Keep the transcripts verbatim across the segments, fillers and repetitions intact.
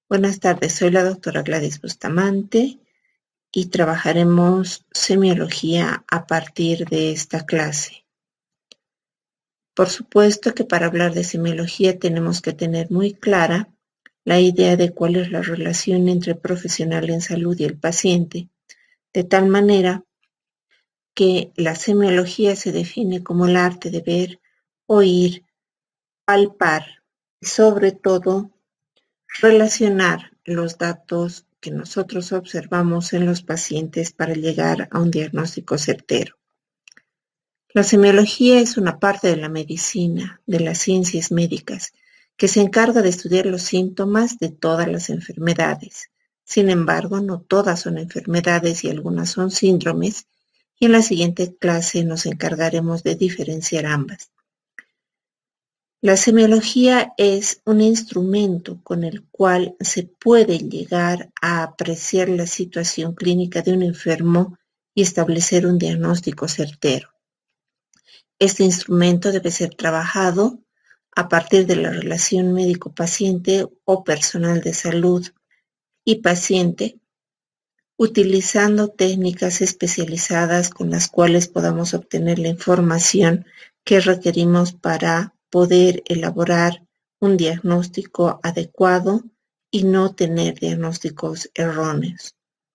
Buenas tardes, soy la doctora Gladys Bustamante y trabajaremos semiología a partir de esta clase. Por supuesto que para hablar de semiología tenemos que tener muy clara la idea de cuál es la relación entre el profesional en salud y el paciente, de tal manera que la semiología se define como el arte de ver, oír, palpar y sobre todo relacionar los datos que nosotros observamos en los pacientes para llegar a un diagnóstico certero. La semiología es una parte de la medicina, de las ciencias médicas, que se encarga de estudiar los síntomas de todas las enfermedades. Sin embargo, no todas son enfermedades y algunas son síndromes, y en la siguiente clase nos encargaremos de diferenciar ambas. La semiología es un instrumento con el cual se puede llegar a apreciar la situación clínica de un enfermo y establecer un diagnóstico certero. Este instrumento debe ser trabajado a partir de la relación médico-paciente o personal de salud y paciente, utilizando técnicas especializadas con las cuales podamos obtener la información que requerimos para poder elaborar un diagnóstico adecuado y no tener diagnósticos erróneos.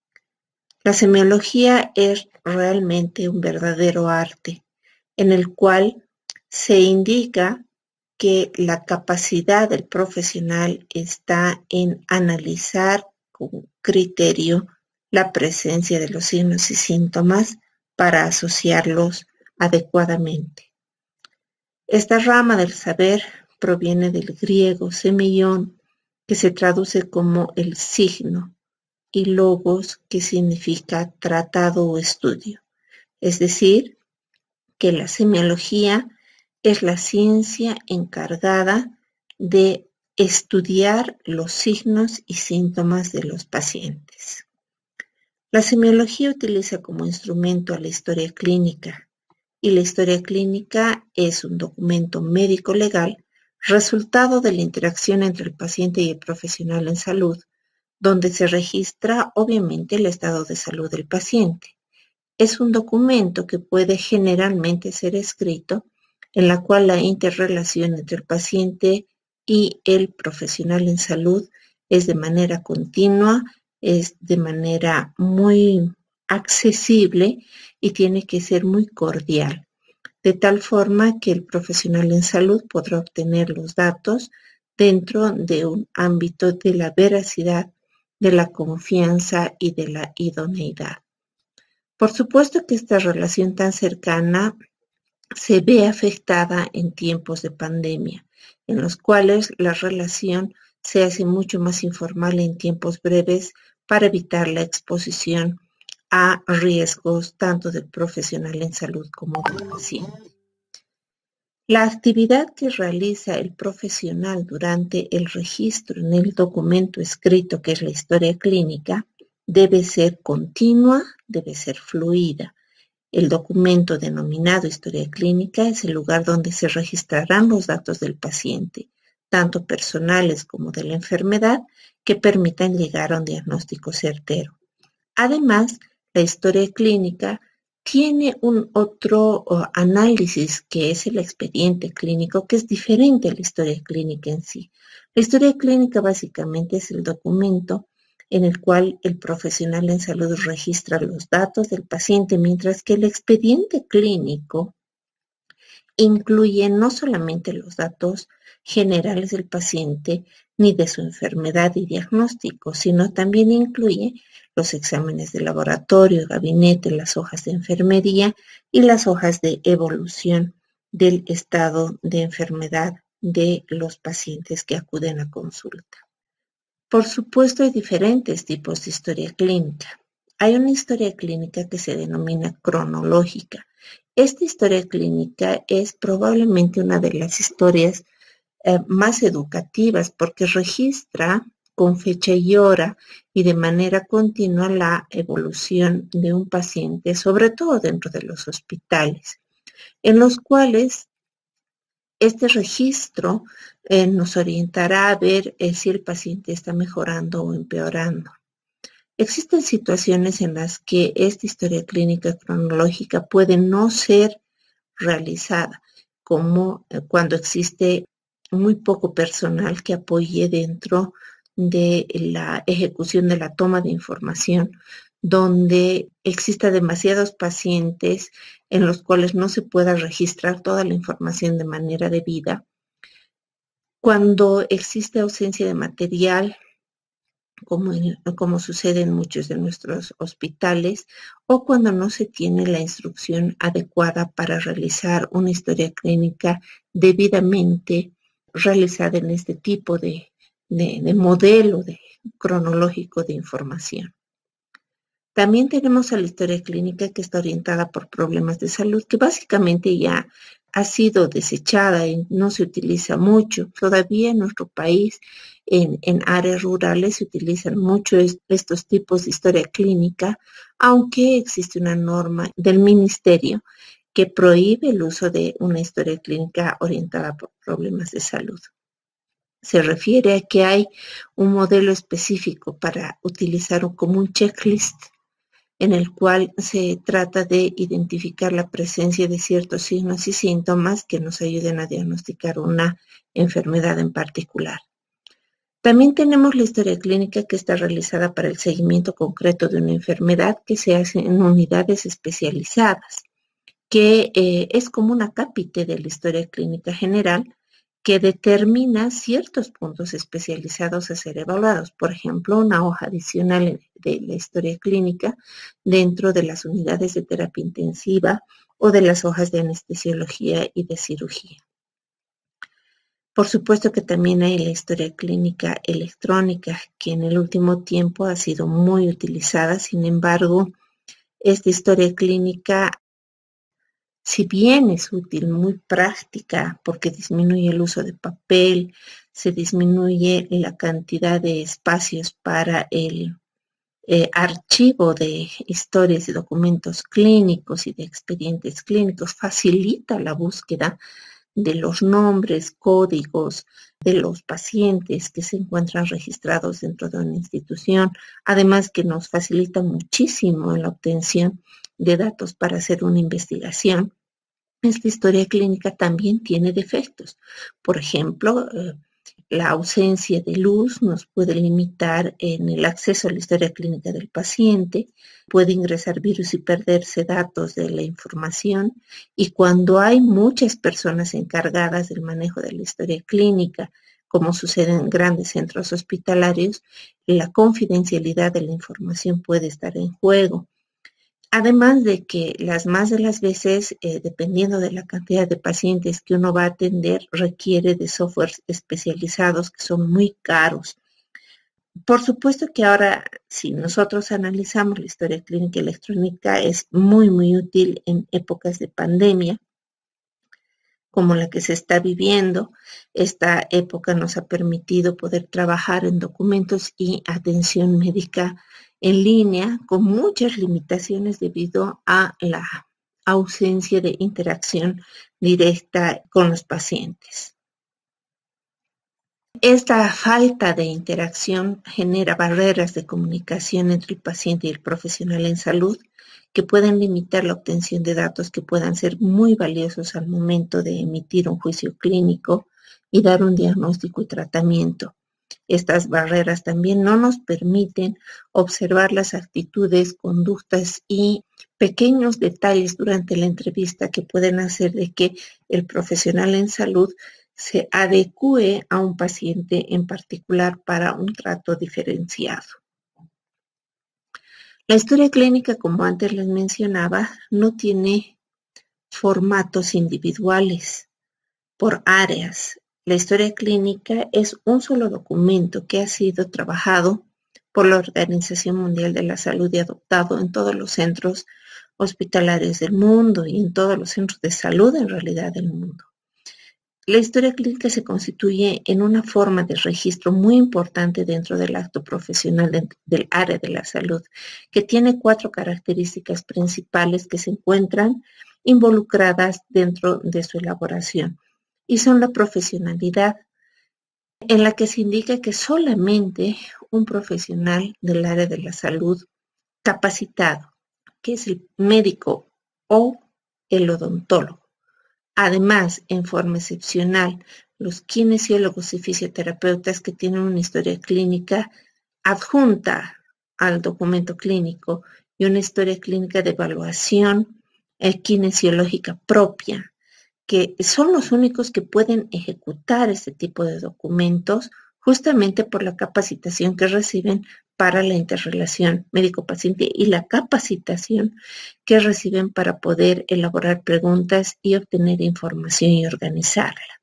La semiología es realmente un verdadero arte en el cual se indica que la capacidad del profesional está en analizar con criterio la presencia de los signos y síntomas para asociarlos adecuadamente. Esta rama del saber proviene del griego semeion, que se traduce como el signo, y logos, que significa tratado o estudio. Es decir, que la semiología es la ciencia encargada de estudiar los signos y síntomas de los pacientes. La semiología utiliza como instrumento a la historia clínica, y la historia clínica es un documento médico-legal resultado de la interacción entre el paciente y el profesional en salud, donde se registra obviamente el estado de salud del paciente. Es un documento que puede generalmente ser escrito, en la cual la interrelación entre el paciente y el profesional en salud es de manera continua, es de manera muy accesible y tiene que ser muy cordial, de tal forma que el profesional en salud podrá obtener los datos dentro de un ámbito de la veracidad, de la confianza y de la idoneidad. Por supuesto que esta relación tan cercana se ve afectada en tiempos de pandemia, en los cuales la relación se hace mucho más informal en tiempos breves para evitar la exposición a riesgos tanto del profesional en salud como del paciente. La actividad que realiza el profesional durante el registro en el documento escrito, que es la historia clínica, debe ser continua, debe ser fluida. El documento denominado historia clínica es el lugar donde se registrarán los datos del paciente, tanto personales como de la enfermedad, que permitan llegar a un diagnóstico certero. Además, la historia clínica tiene un otro uh, análisis, que es el expediente clínico, que es diferente a la historia clínica en sí. La historia clínica básicamente es el documento en el cual el profesional en salud registra los datos del paciente, mientras que el expediente clínico incluye no solamente los datos generales del paciente ni de su enfermedad y diagnóstico, sino también incluye los exámenes de laboratorio, gabinete, las hojas de enfermería y las hojas de evolución del estado de enfermedad de los pacientes que acuden a consulta. Por supuesto, hay diferentes tipos de historia clínica. Hay una historia clínica que se denomina cronológica. Esta historia clínica es probablemente una de las historias eh, más educativas, porque registra con fecha y hora y de manera continua la evolución de un paciente, sobre todo dentro de los hospitales, en los cuales Este registro eh, nos orientará a ver eh, si el paciente está mejorando o empeorando. Existen situaciones en las que esta historia clínica cronológica puede no ser realizada, como eh, cuando existe muy poco personal que apoye dentro de la ejecución de la toma de información, donde exista demasiados pacientes en los cuales no se pueda registrar toda la información de manera debida, cuando existe ausencia de material, como, en, como sucede en muchos de nuestros hospitales, o cuando no se tiene la instrucción adecuada para realizar una historia clínica debidamente realizada en este tipo de, de, de modelo de, cronológico de información. También tenemos a la historia clínica que está orientada por problemas de salud, que básicamente ya ha sido desechada y no se utiliza mucho. Todavía en nuestro país, en, en áreas rurales, se utilizan mucho est estos tipos de historia clínica, aunque existe una norma del ministerio que prohíbe el uso de una historia clínica orientada por problemas de salud. Se refiere a que hay un modelo específico para utilizar como un checklist en el cual se trata de identificar la presencia de ciertos signos y síntomas que nos ayuden a diagnosticar una enfermedad en particular. También tenemos la historia clínica que está realizada para el seguimiento concreto de una enfermedad que se hace en unidades especializadas, que eh, es como una cápite de la historia clínica general, que determina ciertos puntos especializados a ser evaluados. Por ejemplo, una hoja adicional de la historia clínica dentro de las unidades de terapia intensiva o de las hojas de anestesiología y de cirugía. Por supuesto que también hay la historia clínica electrónica, que en el último tiempo ha sido muy utilizada. Sin embargo, esta historia clínica, si bien es útil, muy práctica, porque disminuye el uso de papel, se disminuye la cantidad de espacios para el eh, archivo de historias y documentos clínicos y de expedientes clínicos, facilita la búsqueda de los nombres, códigos de los pacientes que se encuentran registrados dentro de una institución, además que nos facilita muchísimo la obtención de datos para hacer una investigación. Esta historia clínica también tiene defectos. Por ejemplo, eh, la ausencia de luz nos puede limitar en el acceso a la historia clínica del paciente, puede ingresar virus y perderse datos de la información, y cuando hay muchas personas encargadas del manejo de la historia clínica, como sucede en grandes centros hospitalarios, la confidencialidad de la información puede estar en juego. Además de que las más de las veces, eh, dependiendo de la cantidad de pacientes que uno va a atender, requiere de softwares especializados que son muy caros. Por supuesto que ahora, si nosotros analizamos la historia clínica electrónica, es muy, muy útil en épocas de pandemia, como la que se está viviendo. Esta época nos ha permitido poder trabajar en documentos y atención médica en línea con muchas limitaciones debido a la ausencia de interacción directa con los pacientes. Esta falta de interacción genera barreras de comunicación entre el paciente y el profesional en salud que pueden limitar la obtención de datos que puedan ser muy valiosos al momento de emitir un juicio clínico y dar un diagnóstico y tratamiento. Estas barreras también no nos permiten observar las actitudes, conductas y pequeños detalles durante la entrevista que pueden hacer de que el profesional en salud se adecúe a un paciente en particular para un trato diferenciado. La historia clínica, como antes les mencionaba, no tiene formatos individuales por áreas. La historia clínica es un solo documento que ha sido trabajado por la Organización Mundial de la Salud y adoptado en todos los centros hospitalarios del mundo y en todos los centros de salud en realidad del mundo. La historia clínica se constituye en una forma de registro muy importante dentro del acto profesional de, del área de la salud, que tiene cuatro características principales que se encuentran involucradas dentro de su elaboración. y son la profesionalidad, en la que se indica que solamente un profesional del área de la salud capacitado, que es el médico o el odontólogo. Además, en forma excepcional, los kinesiólogos y fisioterapeutas que tienen una historia clínica adjunta al documento clínico y una historia clínica de evaluación eh, kinesiológica propia, que son los únicos que pueden ejecutar este tipo de documentos justamente por la capacitación que reciben para la interrelación médico-paciente y la capacitación que reciben para poder elaborar preguntas y obtener información y organizarla.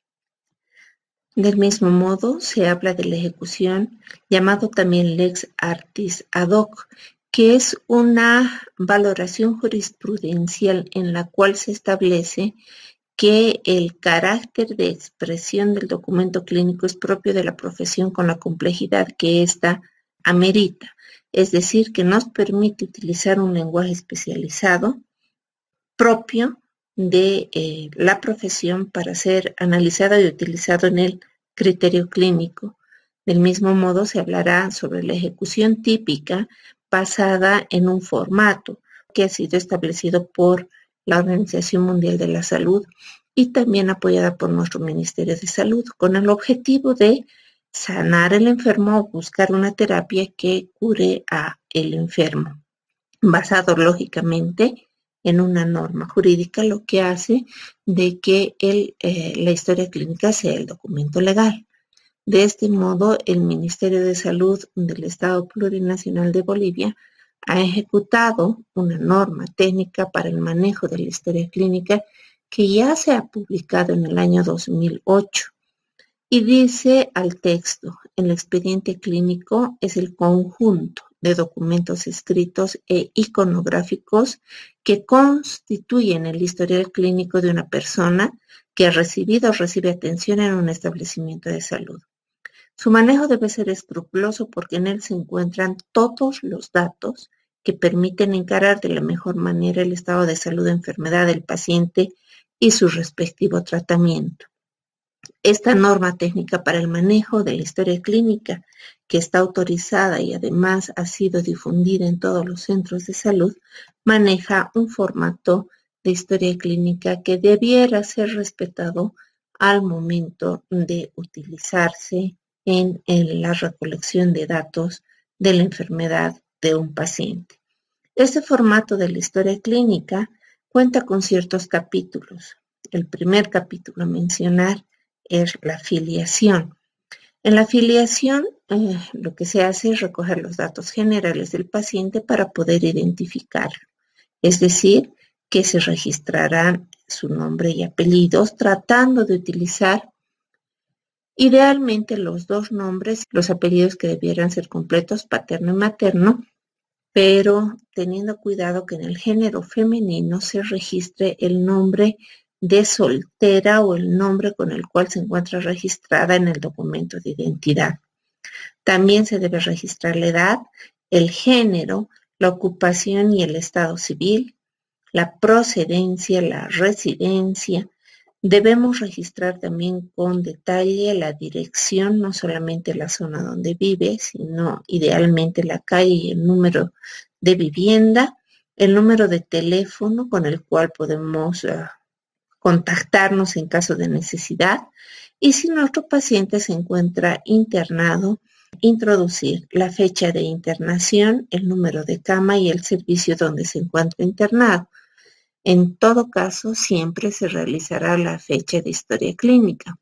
Del mismo modo, se habla de la ejecución, llamado también lex artis ad hoc, que es una valoración jurisprudencial en la cual se establece que el carácter de expresión del documento clínico es propio de la profesión con la complejidad que ésta amerita, es decir, que nos permite utilizar un lenguaje especializado propio de eh, la profesión para ser analizado y utilizado en el criterio clínico. Del mismo modo, se hablará sobre la ejecución típica basada en un formato que ha sido establecido por la Organización Mundial de la Salud y también apoyada por nuestro Ministerio de Salud, con el objetivo de sanar al enfermo o buscar una terapia que cure a el enfermo, basado lógicamente en una norma jurídica, lo que hace de que el, eh, la historia clínica sea el documento legal. De este modo, el Ministerio de Salud del Estado Plurinacional de Bolivia ha ejecutado una norma técnica para el manejo de la historia clínica que ya se ha publicado en el año dos mil ocho. Y dice al texto, el expediente clínico es el conjunto de documentos escritos e iconográficos que constituyen el historial clínico de una persona que ha recibido o recibe atención en un establecimiento de salud. Su manejo debe ser escrupuloso porque en él se encuentran todos los datos que permiten encarar de la mejor manera el estado de salud o enfermedad del paciente y su respectivo tratamiento. Esta norma técnica para el manejo de la historia clínica, que está autorizada y además ha sido difundida en todos los centros de salud, maneja un formato de historia clínica que debiera ser respetado al momento de utilizarse en, en la recolección de datos de la enfermedad de un paciente. Este formato de la historia clínica cuenta con ciertos capítulos. El primer capítulo a mencionar es la filiación. En la filiación, eh, lo que se hace es recoger los datos generales del paciente para poder identificarlo. Es decir, que se registrarán su nombre y apellidos tratando de utilizar idealmente los dos nombres, los apellidos que debieran ser completos, paterno y materno, pero teniendo cuidado que en el género femenino se registre el nombre de soltera o el nombre con el cual se encuentra registrada en el documento de identidad. También se debe registrar la edad, el género, la ocupación y el estado civil, la procedencia, la residencia. Debemos registrar también con detalle la dirección, no solamente la zona donde vive, sino idealmente la calle y el número de vivienda, el número de teléfono con el cual podemos uh, contactarnos en caso de necesidad, y si nuestro paciente se encuentra internado, introducir la fecha de internación, el número de cama y el servicio donde se encuentra internado. En todo caso, siempre se realizará la fecha de historia clínica.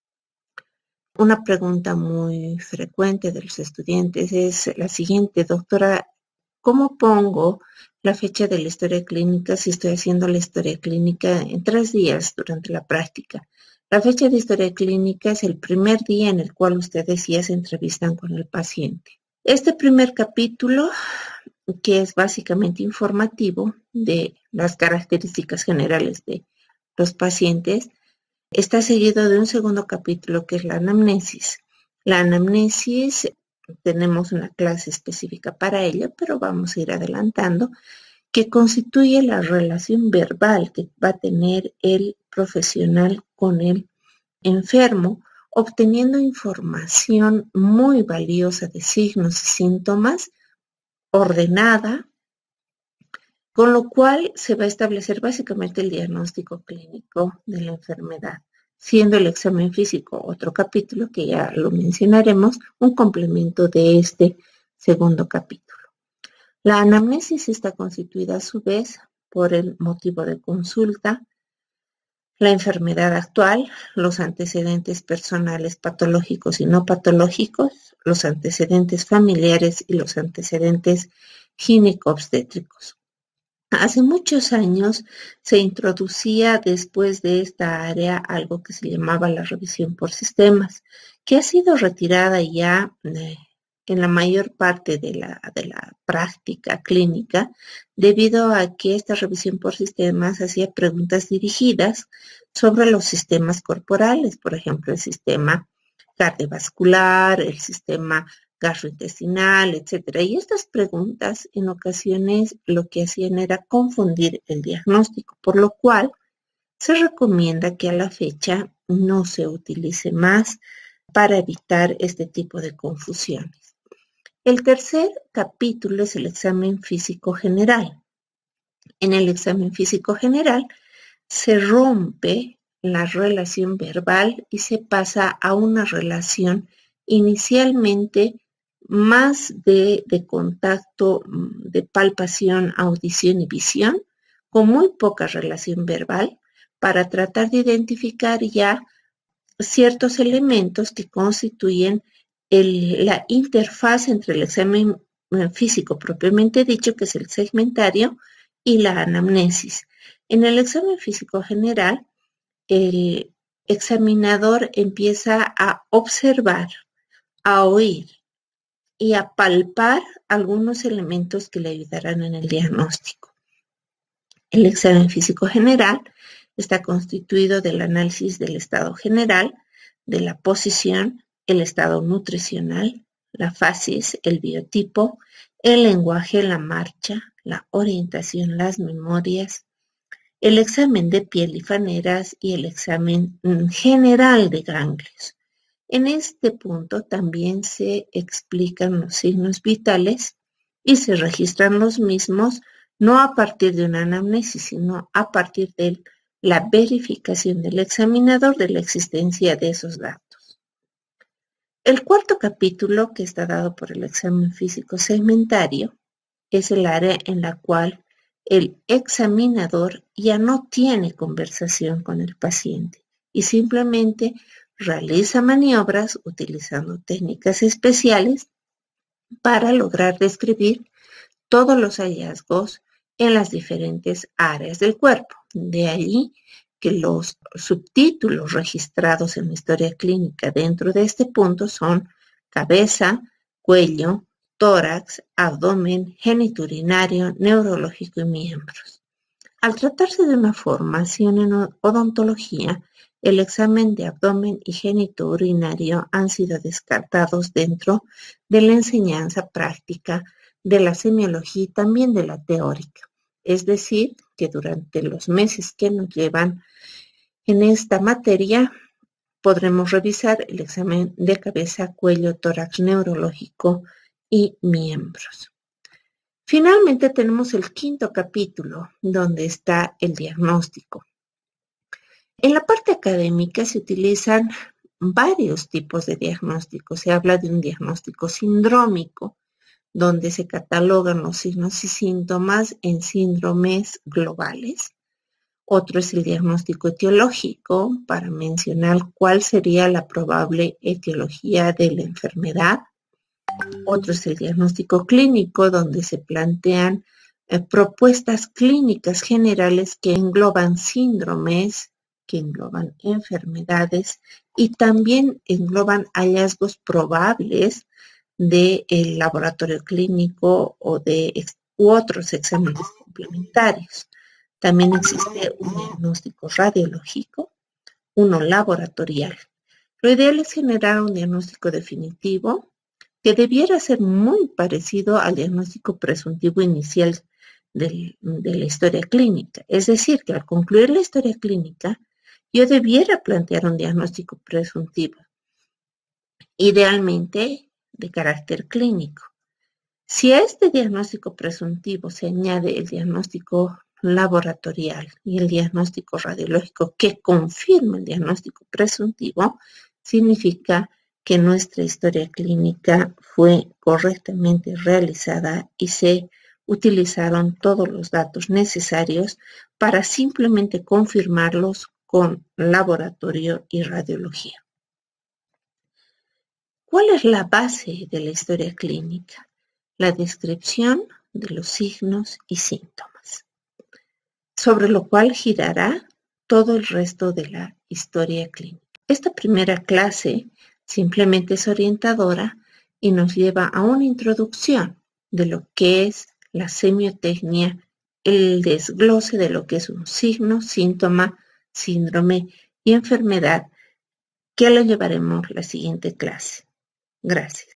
Una pregunta muy frecuente de los estudiantes es la siguiente: doctora, ¿cómo pongo la fecha de la historia clínica si estoy haciendo la historia clínica en tres días durante la práctica? La fecha de historia clínica es el primer día en el cual ustedes ya se entrevistan con el paciente. Este primer capítulo, que es básicamente informativo de las características generales de los pacientes, está seguido de un segundo capítulo que es la anamnesis. La anamnesis, tenemos una clase específica para ello, pero vamos a ir adelantando, que constituye la relación verbal que va a tener el profesional con el enfermo, obteniendo información muy valiosa de signos y síntomas, ordenada, con lo cual se va a establecer básicamente el diagnóstico clínico de la enfermedad, siendo el examen físico otro capítulo que ya lo mencionaremos, un complemento de este segundo capítulo. La anamnesis está constituida a su vez por el motivo de consulta, la enfermedad actual, los antecedentes personales patológicos y no patológicos, los antecedentes familiares y los antecedentes gineco-obstétricos. Hace muchos años se introducía después de esta área algo que se llamaba la revisión por sistemas, que ha sido retirada ya eh, en la mayor parte de la, de la práctica clínica, debido a que esta revisión por sistemas hacía preguntas dirigidas sobre los sistemas corporales, por ejemplo, el sistema cardiovascular, el sistema gastrointestinal, etcétera. Y estas preguntas en ocasiones lo que hacían era confundir el diagnóstico, por lo cual se recomienda que a la fecha no se utilice más para evitar este tipo de confusiones. El tercer capítulo es el examen físico general. En el examen físico general se rompe la relación verbal y se pasa a una relación inicialmente más de, de contacto, de palpación, audición y visión, con muy poca relación verbal, para tratar de identificar ya ciertos elementos que constituyen el, la interfaz entre el examen físico propiamente dicho, que es el segmentario, y la anamnesis. En el examen físico general, el examinador empieza a observar, a oír y a palpar algunos elementos que le ayudarán en el diagnóstico. El examen físico general está constituido del análisis del estado general, de la posición, el estado nutricional, la facies, el biotipo, el lenguaje, la marcha, la orientación, las memorias, el examen de piel y faneras y el examen general de ganglios. En este punto también se explican los signos vitales y se registran los mismos no a partir de una anamnesis, sino a partir de la verificación del examinador de la existencia de esos datos. El cuarto capítulo, que está dado por el examen físico segmentario, es el área en la cual el examinador ya no tiene conversación con el paciente y simplemente realiza maniobras utilizando técnicas especiales para lograr describir todos los hallazgos en las diferentes áreas del cuerpo. De allí que los subtítulos registrados en la historia clínica dentro de este punto son cabeza, cuello, tórax, abdomen, genitourinario, neurológico y miembros. Al tratarse de una formación en odontología, el examen de abdomen y genitourinario han sido descartados dentro de la enseñanza práctica de la semiología y también de la teórica. Es decir, que durante los meses que nos llevan en esta materia podremos revisar el examen de cabeza, cuello, tórax, neurológico y miembros. Finalmente tenemos el quinto capítulo, donde está el diagnóstico. En la parte académica se utilizan varios tipos de diagnóstico. Se habla de un diagnóstico sindrómico, donde se catalogan los signos y síntomas en síndromes globales. Otro es el diagnóstico etiológico, para mencionar cuál sería la probable etiología de la enfermedad. Otro es el diagnóstico clínico, donde se plantean eh, propuestas clínicas generales que engloban síndromes, que engloban enfermedades y también engloban hallazgos probables del laboratorio clínico o de u otros exámenes complementarios. También existe un diagnóstico radiológico, uno laboratorial. Lo ideal es generar un diagnóstico definitivo que debiera ser muy parecido al diagnóstico presuntivo inicial del, de la historia clínica. Es decir, que al concluir la historia clínica, yo debiera plantear un diagnóstico presuntivo, idealmente de carácter clínico. Si a este diagnóstico presuntivo se añade el diagnóstico laboratorial y el diagnóstico radiológico que confirma el diagnóstico presuntivo, significa que nuestra historia clínica fue correctamente realizada y se utilizaron todos los datos necesarios para simplemente confirmarlos con laboratorio y radiología. ¿Cuál es la base de la historia clínica? La descripción de los signos y síntomas, sobre lo cual girará todo el resto de la historia clínica. Esta primera clase simplemente es orientadora y nos lleva a una introducción de lo que es la semiotecnia, el desglose de lo que es un signo, síntoma, síndrome y enfermedad, que lo llevaremos la siguiente clase. Gracias.